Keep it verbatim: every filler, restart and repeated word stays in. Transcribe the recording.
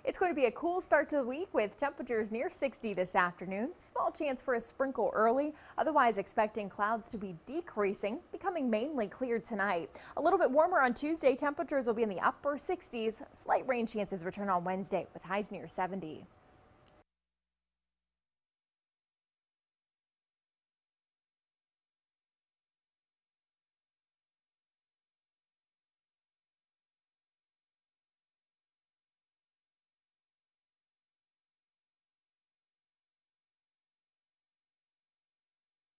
It's going to be a cool start to the week with temperatures near sixty this afternoon. Small chance for a sprinkle early. Otherwise, expecting clouds to be decreasing, becoming mainly clear tonight. A little bit warmer on Tuesday. Temperatures will be in the upper sixties. Slight rain chances return on Wednesday with highs near seventy.